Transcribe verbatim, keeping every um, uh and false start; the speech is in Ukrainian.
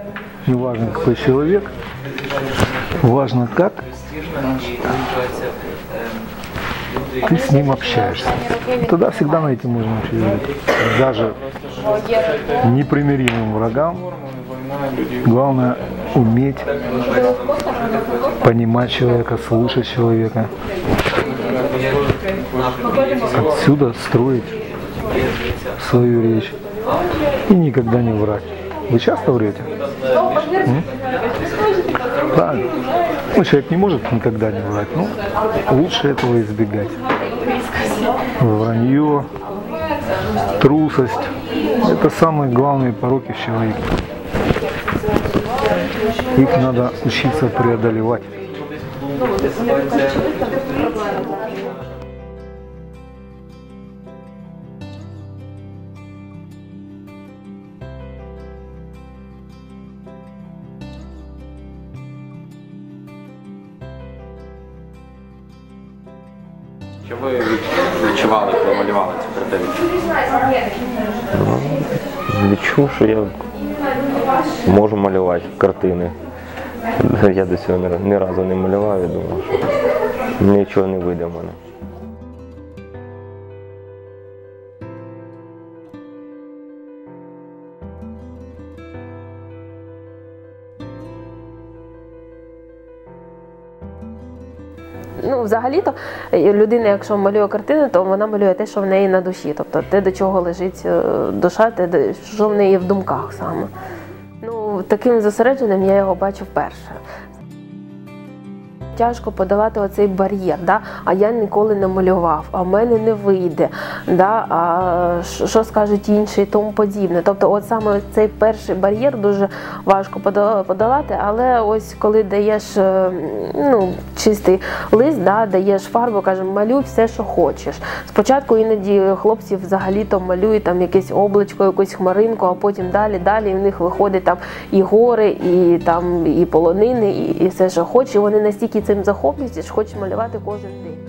Не важно, какой человек, важно, как ты с ним общаешься. Тогда всегда найти можно человека. Даже непримиримым врагам главное уметь понимать человека, слушать человека. Отсюда строить свою речь и никогда не врать. Вы часто врете? М? Правильно. Ну, человек не может никогда не врать, но лучше этого избегать. Вранье, трусость – это самые главные пороки в человеке. Их надо учиться преодолевать. Що ви відчували, коли малювали цю картину? Відчув, що я можу малювати картини. Я до цього ні, ні разу не малював і думав, що нічого не вийде в мене. Ну, взагалі-то людина, якщо малює картину, то вона малює те, що в неї на душі. Тобто те, до чого лежить душа, те, що в неї в думках саме. Ну, таким зосередженим я його бачу вперше. Тяжко подолати оцей бар'єр, да? А я ніколи не малював, а в мене не вийде, да? А що скажуть інші і тому подібне. Тобто от саме цей перший бар'єр дуже важко подолати, але ось коли даєш ну, чистий лист, да? Даєш фарбу, кажемо, малюй все, що хочеш. Спочатку іноді хлопці взагалі-то малюють там якесь облачко, якусь хмаринку, а потім далі, далі, і в них виходить там і гори, і, там, і полонини, і, і все, що хочеш, і вони настільки цим захоплюються, що хочуть малювати кожен день.